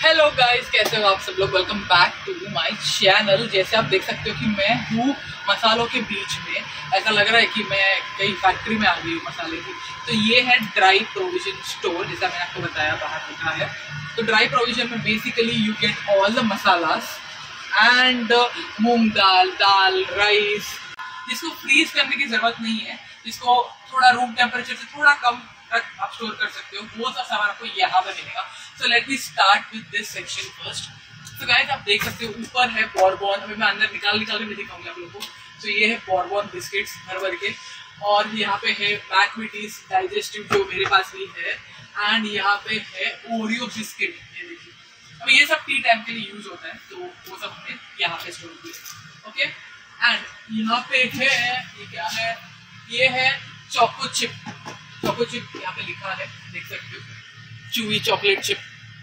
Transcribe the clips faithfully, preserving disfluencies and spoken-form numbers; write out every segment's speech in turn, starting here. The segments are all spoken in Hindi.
हेलो गाइस, कैसे हो आप सब लोग। Welcome back to my channel. जैसे आप देख सकते हो कि मैं हूँ मसालों के बीच में। ऐसा लग रहा है कि मैं कहीं फैक्ट्री में आ गई हूँ मसाले की। तो ये है ड्राई प्रोविजन स्टोर, जैसा मैंने आपको बताया बाहर लिखा है। तो ड्राई प्रोविजन में basically you get all the masalas and moong dal, dal, rice, जिसको फ्रीज करने की जरूरत नहीं है, जिसको थोड़ा रूम टेम्परेचर से थोड़ा कम तक आप स्टोर कर सकते हो, वो सब सामान आपको यहाँ पे मिलेगा। So let me start with this section first. तो गाइस आप देख सकते हो ऊपर है बॉर्बन। अभी मैं अंदर निकाल निकाल के नहीं दिखाऊंगा आप लोगों को। तो ये है बॉर्बन बिस्किट्स भर भर के, और यहाँ पे है मैकविटीज डाइजेस्टिव जो मेरे पास भी है, एंड यहाँ पे है ओरियो बिस्किट। ये देखिए, अब ये सब टी टाइम के लिए यूज होता है, तो वो सब हमने यहाँ पे स्टोर किया। ओके, एंड यहाँ पे है, ये क्या है, ये है चोको चिप। चोको चिप यहाँ पे लिखा है, देख सकते हो, चूवी चॉकलेट चिप।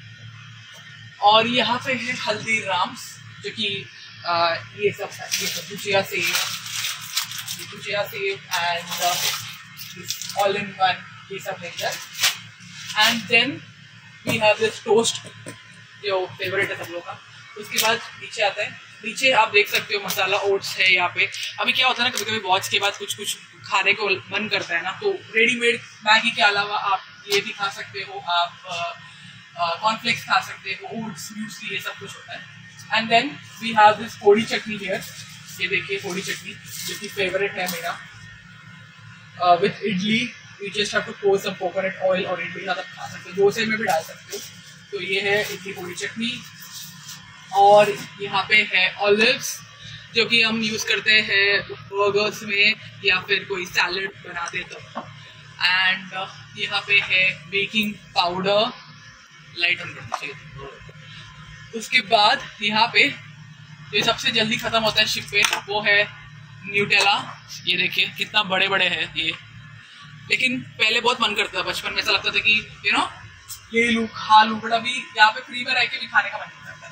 और यहाँ पे है हल्दीराम्स, जो कि ये सब ये सब भुजिया सेव, ये bhujia sev and all in one, ये सब है इधर। And then we have this toast, जो फेवरेट है सब लोगों का। उसके बाद नीचे आता है, नीचे आप देख सकते हो मसाला ओट्स है यहाँ पे। अभी क्या होता है ना, कभी कभी वॉच के बाद कुछ कुछ खाने को मन करता है ना, तो रेडीमेड मैगी के अलावा आप ये भी खा सकते हो, आप कॉर्नफ्लेक्स खा सकते हो, ओट्स, म्यूसली, ये सब कुछ होता है। And then we have this podi chutney here. ये देखिए पोड़ी चटनी, जो कि फेवरेट है मेरा। With idli you just have to pour some coconut oil, और इडली साथ खा सकते हो, डोसे में भी डाल सकते हो। तो ये है इडली पोड़ी चटनी। और यहाँ पे है ऑलिव्स, जो कि हम यूज़ करते हैं बर्गर्स में या फिर कोई सैलड बनाते तो। एंड uh, यहाँ पे है बेकिंग पाउडर, लाइट ऑन करना चाहिए। उसके बाद यहाँ पे जो सबसे जल्दी ख़त्म होता है शिप पे, वो है न्यूटेला। ये देखिए कितना बड़े बड़े हैं ये, लेकिन पहले बहुत मन करता था, बचपन में ऐसा लगता था कि यू नो ले लूँ, खा लूँ, बट अभी यहाँ पे फ्री में रह के भी खाने का मन करता है।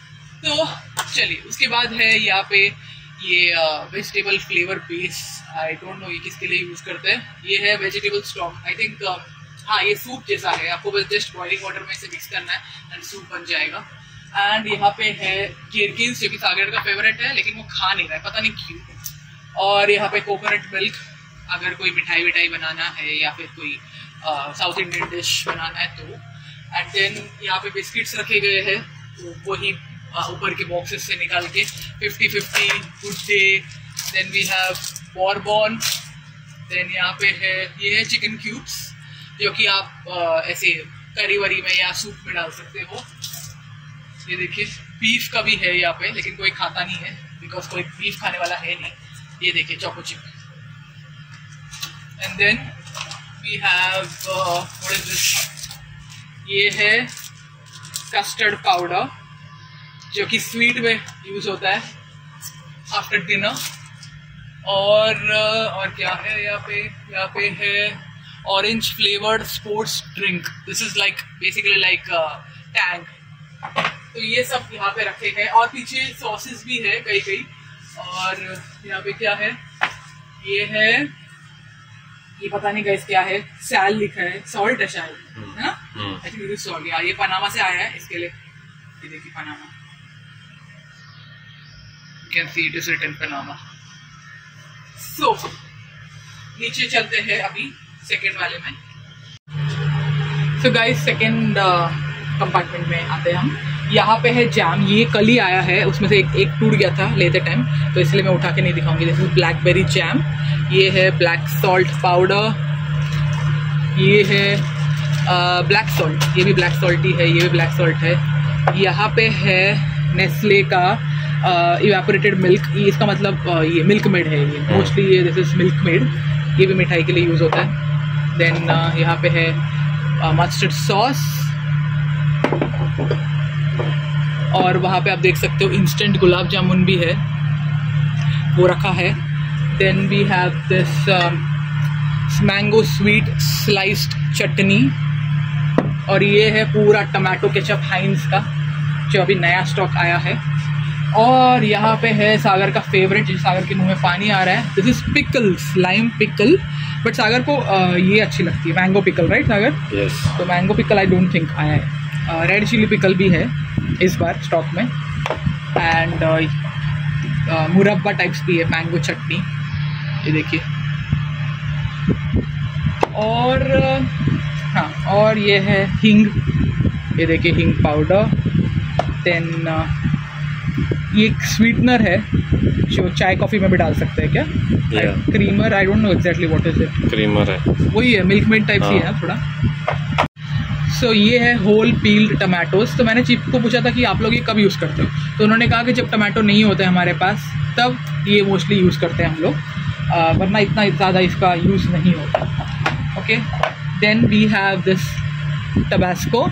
तो चलिए, उसके बाद है यहाँ पे ये vegetable flavour base. I don't know ये किसके लिए यूज करते हैं। ये है वेजिटेबल स्टॉक, आई थिंक हाँ ये सूप जैसा है, आपको बस जस्ट बॉइलिंग वाटर में इसे मिक्स करना है एंड सूप बन जाएगा। एंड यहाँ पे है गिरकिन्स, जो कि सागर का फेवरेट है, लेकिन वो खा नहीं रहा है, पता नहीं क्यों। और यहाँ पे कोकोनट मिल्क, अगर कोई मिठाई विठाई बनाना है या फिर कोई साउथ इंडियन डिश बनाना है तो। एंड देन यहाँ पे बिस्किट्स रखे गए हैं, तो वही ऊपर के बॉक्सेस से निकाल के fifty fifty, Good Day. Then we have bourbon. देन यहाँ पे है, ये है चिकन क्यूब्स, जो कि आप आ, ऐसे करी वरी में या सूप में डाल सकते हो। ये देखिए बीफ का भी है यहाँ पे, लेकिन कोई खाता नहीं है, बिकॉज कोई बीफ खाने वाला है नहीं। ये देखिए choco chip. And then we have what is this, ये है कस्टर्ड पाउडर, जो कि स्वीट में यूज होता है आफ्टर डिनर। और और क्या है यहाँ पे, यहाँ पे है orange flavoured sports drink. This is like basically like Tang. तो ये सब यहाँ पे रखे हैं, और पीछे सॉसेस भी है कई कई। और यहाँ पे क्या है, ये है, ये पता नहीं गाइस क्या है, सैल लिखा है, सॉल्ट है शायद, है ना, I think it is salt. ये पनामा से आया है, इसके लिए ये देखिए Panama, can see it is written Panama. So नीचे चलते हैं अभी सेकेंड वाले में। So guys सेकेंड कंपार्टमेंट में आते हैं हम। यहाँ पे है जैम, ये कल ही आया है, उसमें से एक एक टूट गया था लेते टाइम, तो इसलिए मैं उठा के नहीं दिखाऊंगी। This is blackberry jam. ये है ब्लैक सॉल्ट पाउडर, ये है ब्लैक uh, सॉल्ट, ये भी ब्लैक सॉल्ट ही है, ये भी ब्लैक सॉल्ट है। यहाँ पे है नेस्ले का इवेपोरेटेड मिल्क, ये इसका मतलब uh, ये मिल्क मेड है, ये मोस्टली ये दिस इज मिल्क मेड, ये भी मिठाई के लिए यूज़ होता है। देन uh, यहाँ पे है मस्टर्ड uh, सॉस, और वहाँ पे आप देख सकते हो इंस्टेंट गुलाब जामुन भी है, वो रखा है। Then we have this mango sweet sliced chutney, और ये है पूरा टमाटो केचप हाइंस का, जो अभी नया स्टॉक आया है। और यहाँ पे है सागर का फेवरेट, जिस सागर के मुंह में पानी आ रहा है, this is pickles, lime pickle. But Sagar को uh, ये अच्छी लगती है, mango pickle, right Sagar? Yes. तो mango pickle I don't think आया है। रेड चिली पिकल भी है इस बार स्टॉक में, एंड मुरब्बा टाइप्स भी है, मैंगो चटनी, ये देखिए। और हाँ, और ये है हींग, ये देखिए हींग पाउडर। देन ये एक स्वीटनर है जो चाय कॉफ़ी में भी डाल सकते हैं क्या? yeah. Creamer, I don't know exactly what is it. Creamer है, वही है, मिल्क मेड टाइप ही है ना थोड़ा। सो so, ये है होल पील्ड टमाटोज। तो मैंने चीफ को पूछा था कि आप लोग ये कब यूज़ करते हो, तो उन्होंने कहा कि जब टमाटो नहीं होते हमारे पास तब ये मोस्टली यूज़ करते हैं हम लोग, uh, वरना इतना ज़्यादा इसका यूज़ नहीं होता। Okay, then we have this Tabasco,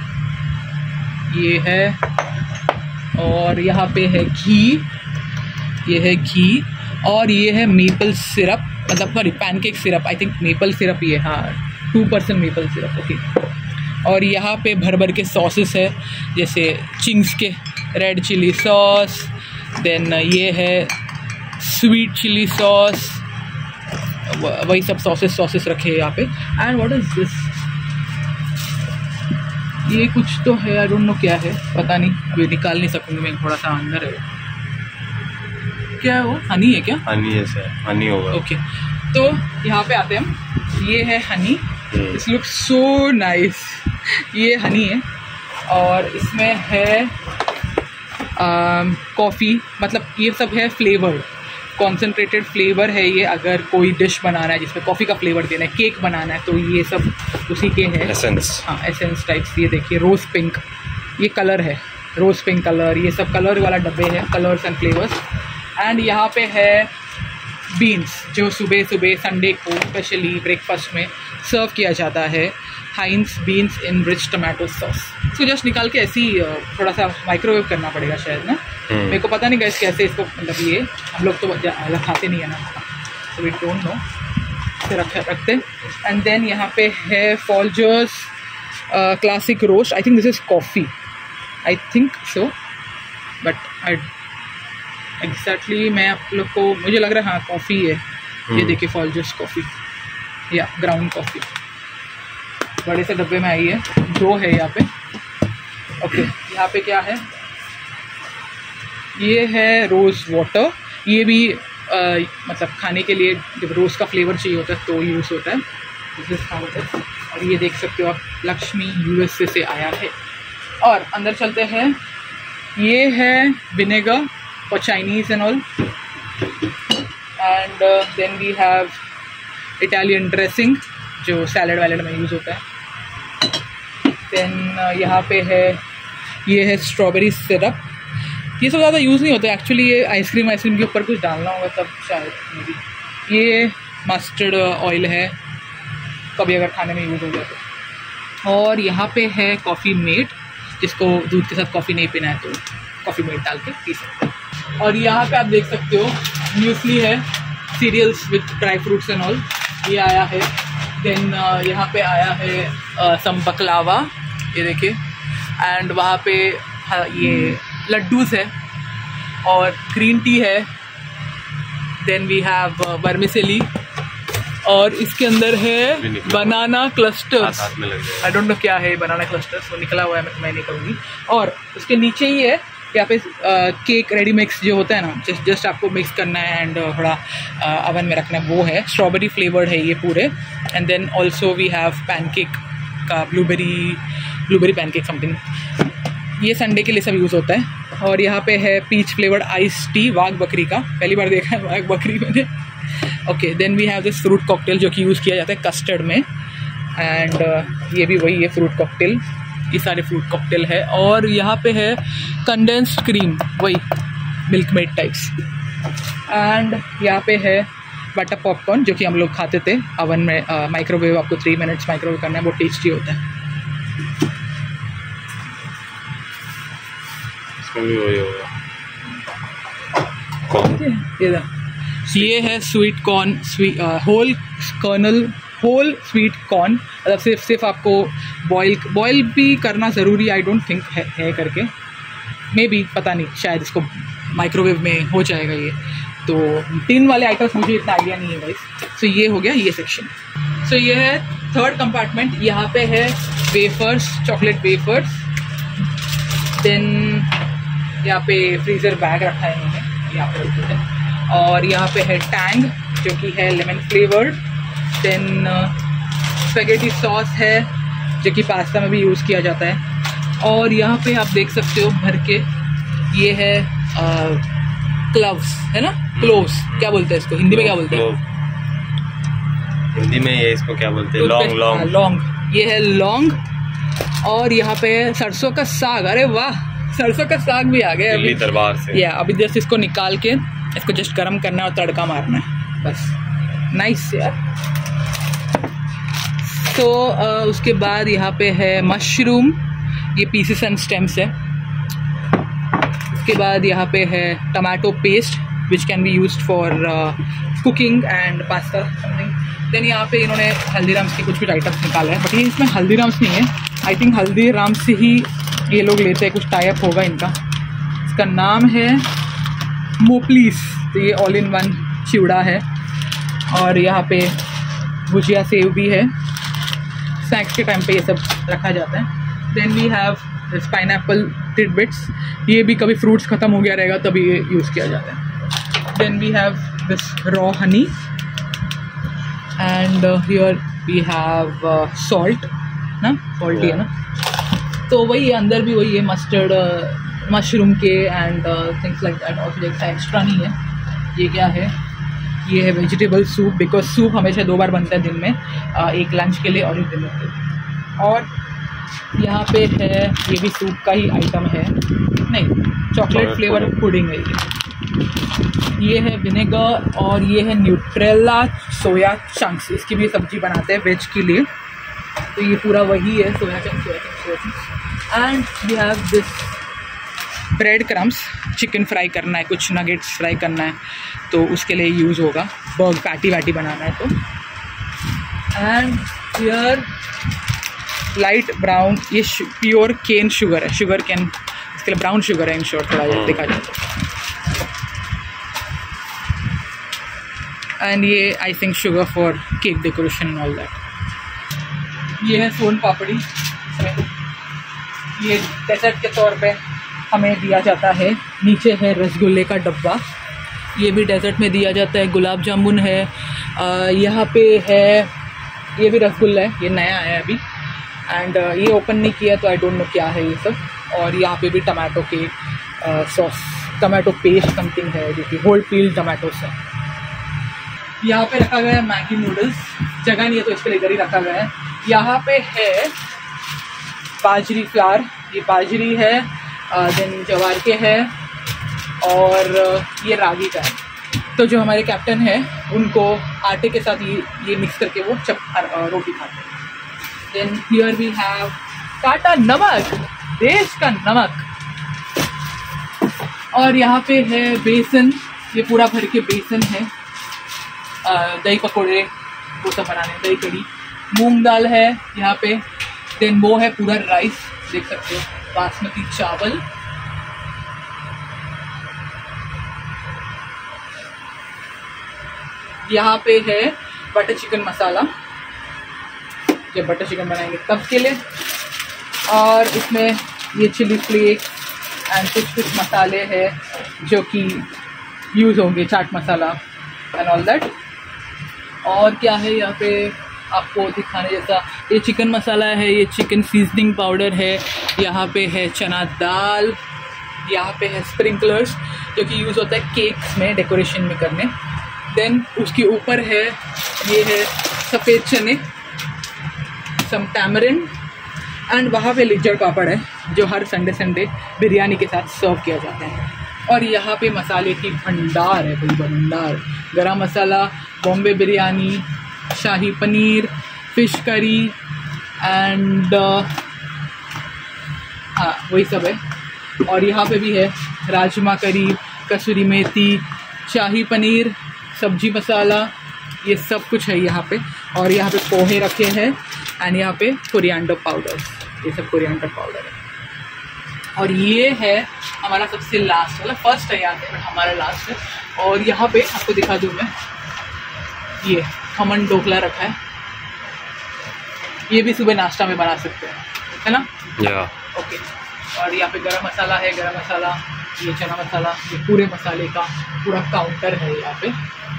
ये है। और यहाँ पे है घी, ये है घी। और ये है मेपल सिरप, मतलब sorry pancake syrup, I think maple syrup ये, हाँ two percent maple syrup. Okay, और यहाँ पे भर भर के सॉसेस है, जैसे चिंग्स के रेड चिली सॉस, देन ये है स्वीट चिली सॉस, वही सब सॉसेस सॉसेस रखे हैं यहाँ पे। एंड व्हाट इज दिस, ये कुछ तो है, आई डोंट नो क्या है, पता नहीं, अभी निकाल नहीं सकूँगी मैं, थोड़ा सा अंदर है। क्या है वो, हनी है क्या? हनी है सर, हनी होगा। ओके, तो यहाँ पे आते हैं हम, ये है हनी, इस लुक सो नाइस। ये हनी है और इसमें है कॉफ़ी, मतलब ये सब है फ्लेवर्ड, कॉन्सेंट्रेटेड फ्लेवर है ये। अगर कोई डिश बनाना है जिसमें कॉफ़ी का फ्लेवर देना है, केक बनाना है, तो ये सब उसी के हैं, एसेंस। हाँ एसेंस टाइप्स। ये देखिए रोज़ पिंक, ये कलर है रोज़ पिंक कलर, ये सब कलर वाला डब्बे है, कलर्स एंड फ्लेवर्स। एंड यहाँ पे है बीन्स, जो सुबह सुबह संडे को स्पेशली ब्रेकफास्ट में सर्व किया जाता है, Heinz beans in rich tomato sauce. इसको जस्ट निकाल के ऐसे ही थोड़ा सा माइक्रोवेव करना पड़ेगा शायद ना, मेरे को पता नहीं गाइस कैसे इसको, मतलब ये हम लोग तो अलग खाते नहीं है ना, सो वी डोंट नो, इसे रख रखते। एंड देन यहाँ पे है Folgers classic roast, I think this is coffee, I think so, but I exactly मैं आप लोग को, मुझे लग रहा है हाँ कॉफ़ी है। ये देखिए फॉल्जर्स कॉफ़ी या ग्राउंड कॉफ़ी, बड़े से डब्बे में आई है, दो है यहाँ पे। ओके, यहाँ पे क्या है, ये है रोज़ वाटर, ये भी आ, मतलब खाने के लिए जब रोज़ का फ्लेवर चाहिए होता है तो यूज़ होता है। This is how it is. और ये देख सकते हो आप, लक्ष्मी यूएसए से आया है। और अंदर चलते हैं, ये है vinegar for Chinese and all, and then we have Italian dressing जो सैलड वैलड में यूज़ होता है। देन uh, यहाँ पे है, ये है स्ट्रॉबेरी सिरप, ये सब ज़्यादा यूज़ नहीं होता है एक्चुअली, ये आइसक्रीम आइसक्रीम के ऊपर कुछ डालना होगा तब शायद मे बी। ये मस्टर्ड ऑयल है, कभी अगर खाने में यूज़ हो जाए तो। और यहाँ पे है कॉफ़ी मेट, जिसको दूध के साथ कॉफ़ी नहीं पीना है तो कॉफ़ी मेट डाल के पी सकते हैं। और यहाँ पे आप देख सकते हो म्यूसली है, cereals with dry fruits and all, ये आया है। देन uh, यहाँ पे आया है सम uh, बकलावा, ये देखिए। एंड वहाँ पे हाँ, ये लड्डूस है और ग्रीन टी है। देन वी हैव वर्मिसेली, और इसके अंदर है banana clusters, I don't know क्या है बनाना क्लस्टर्स, वो निकला हुआ है, मैं मैं नहीं करूँगी। और उसके नीचे ही है यहाँ पे केक रेडी मिक्स जो होता है ना, जस्ट जस्ट आपको मिक्स करना है एंड थोड़ा अवन में रखना है, वो है। स्ट्रॉबेरी फ्लेवर्ड है ये पूरे। And then also we have pancake का ब्लूबेरी ब्लूबेरी पैनकेक समथिंग, ये संडे के लिए सब यूज़ होता है। और यहाँ पे है peach flavoured ice tea Wagh Bakri का, पहली बार देखा है वाघ बकरी मैंने। Okay, then we have this fruit cocktail जो कि यूज़ किया जाता है कस्टर्ड में, एंड uh, ये भी वही है फ्रूट कॉकटेल, ये सारे फ्रूट कॉकटेल है। और यहाँ पे है कंडेंस्ड क्रीम, वही मिल्क मेड टाइप्स। एंड यहाँ पे है बटर पॉपकॉर्न जो कि हम लोग खाते थे अवन में, माइक्रोवेव, आपको थ्री मिनट्स माइक्रोवेव करना है, बहुत टेस्टी होता है। इसमें भी वही होगा। ये ये है sweet corn, sweet whole kernel whole sweet corn, मतलब सिर्फ सिर्फ आपको बॉयल बॉयल भी करना ज़रूरी, आई डोंट थिंक है, है करके मे बी, पता नहीं, शायद इसको माइक्रोवेव में हो जाएगा ये। तो टिन वाले आइटम्स मुझे इतना आइडिया नहीं है गाइस। सो ये हो गया ये सेक्शन। सो ये है थर्ड कंपार्टमेंट, यहाँ पे है वेफर्स, चॉकलेट वेफर्स। देन यहाँ पे फ्रीज़र बैग रखा है इन्होंने, यहाँ पे रखा है। और यहाँ पे है टैंग जो कि है lemon flavoured. Then spaghetti sauce है जो कि पास्ता में भी यूज़ किया जाता है। और यहाँ पे आप देख सकते हो भर के, ये है क्लव्स है ना, क्लोव्स क्या बोलते हैं इसको हिंदी में, क्या बोलते हैं हिंदी में? ये इसको क्या बोलते हैं? लौंग। लौंग लौंग ये है लौंग। और यहाँ पे सरसों का साग, अरे वाह, सरसों का साग भी आ गया दिल्ली दरबार से। या अभी जस्ट इसको निकाल के इसको जस्ट गर्म करना है और तड़का मारना है बस। नाइस यार। तो uh, उसके बाद यहाँ पे है मशरूम, ये पीसेस एंड स्टेम्स है। उसके बाद यहाँ पे है tomato paste which can be used for cooking and pasta something. Then यहाँ पे इन्होंने हल्दीराम्स की कुछ कुछ आइटम्स निकाला है, बट ये इसमें हल्दीराम्स नहीं है, आई थिंक हल्दीराम्स से ही ये लोग लेते हैं, कुछ टाइप होगा इनका। इसका नाम है मोपलीस, तो ये ऑल इन वन चिवड़ा है। और यहाँ पे भुजिया सेव भी है, स्नैक्स के टाइम पे ये सब रखा जाता है। Then we have this pineapple tidbits, ये भी कभी फ्रूट्स ख़त्म हो गया रहेगा तभी ये यूज़ किया जाता है। Then we have this raw honey and here we have salt ना, सॉल्ट ही है ना। तो वही है, अंदर भी वही है, मस्टर्ड, मशरूम के एंड थिंग्स लाइक दैट। और जैसा एक्स्ट्रा नहीं है। ये क्या है? ये है वेजिटेबल सूप, बिकॉज सूप हमेशा दो बार बनता है दिन में, uh, एक लंच के लिए और एक डिनर के लिए। और यहाँ पे है, ये भी सूप का ही आइटम है, नहीं चॉकलेट फ्लेवर पुडिंग है ये। ये है विनेगर और ये है न्यूट्रेला सोया चंक्स, इसकी भी सब्जी बनाते हैं वेज के लिए। तो ये पूरा वही है, soya chunks, soya chunks, soya chunks. And we have this bread crumbs, chicken fry करना है, कुछ नगेट्स फ्राई करना है तो उसके लिए यूज़ होगा, बर्ग पैटी वैटी बनाना है तो। एंड हियर लाइट ब्राउन, ये प्योर केन शुगर है, शुगर केन, इसके लिए ब्राउन शुगर है इन शॉर्ट, थोड़ा देखा जाए तो। एंड ये I think sugar for cake decoration and all that. ये है सोन पापड़ी, ये डेजर्ट के तौर पे हमें दिया जाता है। नीचे है रसगुल्ले का डब्बा, ये भी डेजर्ट में दिया जाता है। गुलाब जामुन है, यहाँ पे है, ये भी रसगुल्ला है, ये नया आया है अभी। एंड uh, ये ओपन नहीं किया तो आई डोंट नो क्या है ये सब। और यहाँ पे भी टमाटो के सॉस, टमाटो पेस्ट समथिंग है जो कि होल पील टमाटोस है। यहाँ पे रखा गया है मैगी नूडल्स, जगह नहीं है तो इसके लिए इधर ही रखा गया है। यहाँ पे है बाजरी फ्लावर, ये बाजरी है, देन जवार के है और ये रागी का है। तो जो हमारे कैप्टन है उनको आटे के साथ ये ये मिक्स करके वो चप रोटी खाते हैं। Then here we have Tata Namak, देश का नमक। और यहाँ पे है बेसन, ये पूरा भर के बेसन है, दही पकोड़े वो सब बनाने, दही कड़ी। मूंग दाल है यहाँ पे, देन वो है पूरा राइस, देख सकते हो, बासमती चावल। यहाँ पे है बटर चिकन मसाला, जब बटर चिकन बनाएंगे तब के लिए। और इसमें ये चिली फ्लेक्स एंड कुछ कुछ मसाले हैं जो कि यूज़ होंगे, chaat masala and all that. और क्या है यहाँ पे आपको दिखाने जैसा, ये चिकन मसाला है, ये चिकन सीजनिंग पाउडर है, यहाँ पे है चना दाल, यहाँ पे है स्प्रिंकलर्स जो कि यूज़ होता है केक्स में डेकोरेशन में करने। देन उसके ऊपर है, ये है सफ़ेद चने, सम टैमरिन एंड वहाँ पे लिज्जर पापड़ है जो हर संडे संडे बिरयानी के साथ सर्व किया जाता है। और यहाँ पे मसाले की भंडार है, भाई भंडार, garam masala, Bombay biryani, shahi paneer, fish curry and हाँ वही सब है। और यहाँ पे भी है राजमा करी, कसूरी मेथी, शाही पनीर, सब्जी मसाला, ये सब कुछ है यहाँ पे। और यहाँ पे पोहे रखे हैं एंड यहाँ पे कोरिएंडर पाउडर, ये सब कोरिएंडर पाउडर है। और ये है हमारा सबसे लास्ट, मतलब फर्स्ट है यहाँ पे बट हमारा लास्ट है। और यहाँ पे आपको दिखा दूँ मैं, ये खमन ढोकला रखा है, ये भी सुबह नाश्ता में बना सकते हैं, है ना? या ओके। और यहाँ पे गरम मसाला है, गरम मसाला, ये चना मसाला, ये पूरे मसाले का पूरा काउंटर है यहाँ पे।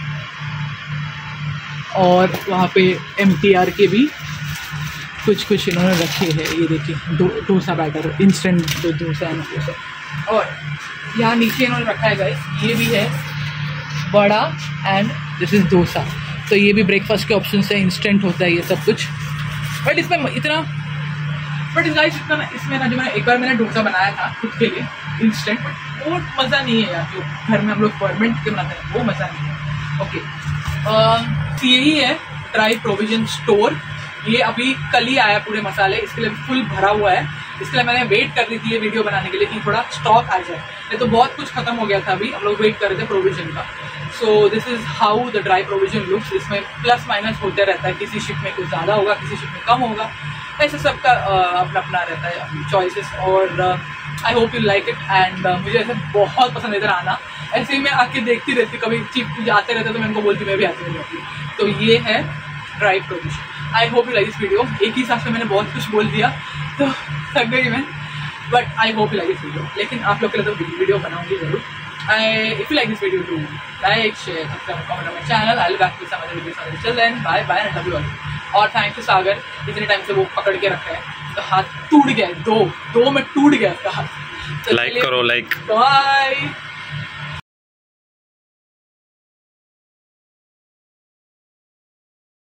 और वहाँ पे एम टी आर के भी कुछ कुछ इन्होंने रखे हैं, ये देखिए दो डोसा बैटर, इंस्टेंट दो डोसा एंड डोसा। और यहाँ नीचे इन्होंने रखा है गाइस, ये भी है बड़ा एंड दिस इज़ डोसा। तो ये भी ब्रेकफास्ट के ऑप्शन से इंस्टेंट होता है ये सब कुछ। बट इसमें इतना बट इस गाइस इतना इसमें ना, जो मैंने एक बार मैंने डोसा बनाया था खुद के लिए इंस्टेंट, बट वो मज़ा नहीं है यार जो घर में हम लोग फर्मेंट के बनाते हैं, वो मज़ा नहीं है। ओके, तो यही है ड्राई प्रोविजन स्टोर। ये अभी कल ही आया पूरे मसाले, इसके लिए फुल भरा हुआ है। इसके लिए मैंने वेट कर रही थी ये वीडियो बनाने के लिए कि थोड़ा स्टॉक आ जाए, ये तो बहुत कुछ खत्म हो गया था, अभी हम लोग वेट कर रहे थे प्रोविजन का। So this is how the dry provision looks. इसमें प्लस माइनस होते रहता है, किसी शिप में कुछ ज़्यादा होगा, किसी शिप में कम होगा, ऐसे सबका अपना अपना रहता है अपनी चॉइसेस। और I hope you like it and मुझे ऐसे बहुत पसंद इधर आना, ऐसे ही मैं आके देखती रहती, कभी चिप आते रहते तो मैं उनको बोलती मैं भी आती रहती। तो ये है dry provision. I hope you like this video. एक ही साथ में मैंने बहुत कुछ बोल दिया तो थक गई मैं, but I hope you like this video. लेकिन आप लोग के लिए तो वीडियो बनाऊंगी जरूर। I, if you like this video, do like, share, subscribe, comment on my channel. I'll be back with some other videos. Till then, bye bye and love you all. और थैंक यू सागर, इतने टाइम से वो पकड़ के रखा है, तो हाथ टूट गया, दो दो में टूट गया उसका हाथ। लाइक करो, लाइक बाय।